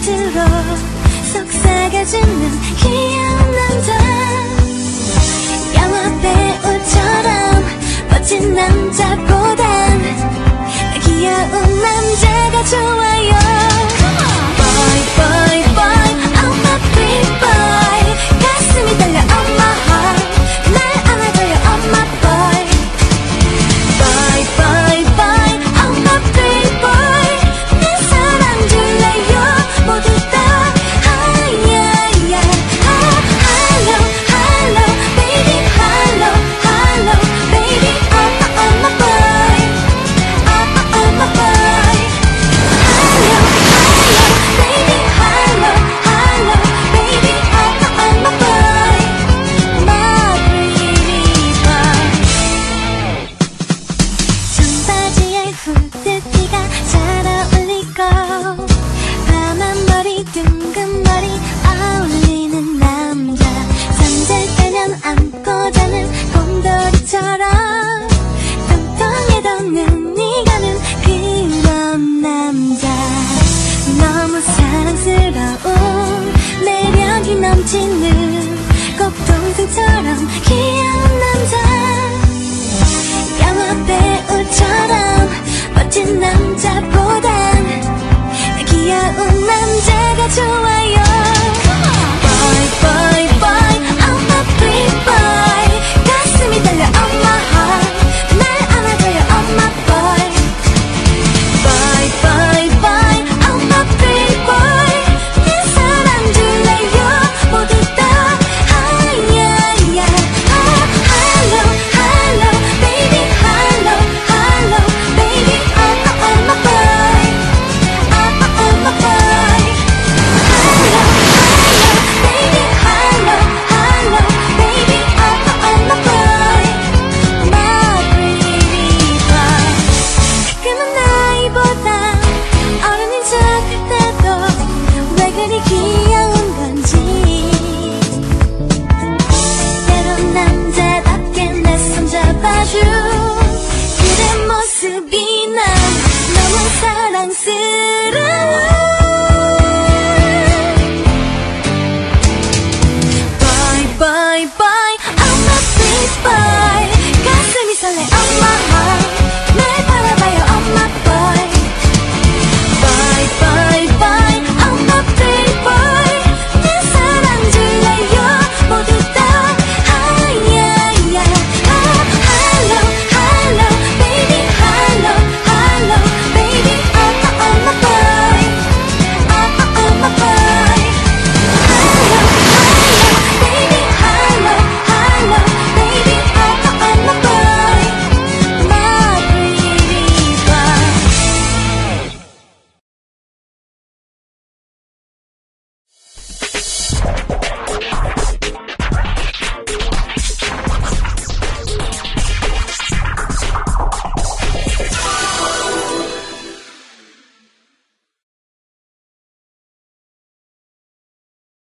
곁으로 속삭여주는 귀여운 남자. 영화 배우처럼 멋진 남자보단 귀여운 남자가 좋아요. Boy, boy, boy, oh my pretty boy. 가슴이 떨려 oh my heart. 날 안아줘요 oh my boy. Boy, boy, boy, oh my pretty boy. 내 사랑 줄래요 모두 다. Yeah, yeah. Hello, hello, baby, hello, hello, baby, oh, oh, oh my boy, oh, oh, oh my boy. Hello, hello, baby, hello, hello, baby, oh, oh, oh my boy, my pretty boy. 청바지에 후드티가 잘 어울리고 파란 머리 둥근 머리 어울리는 남자. 잠잘 때면 안고 자는 곰돌이처럼 뚱뚱해도 눈이 가는 그런 남자. 너무 사랑스러운 매력이 넘치는 꼭 동생처럼 귀여운 남자. 영화 배우처럼 멋진 남자보다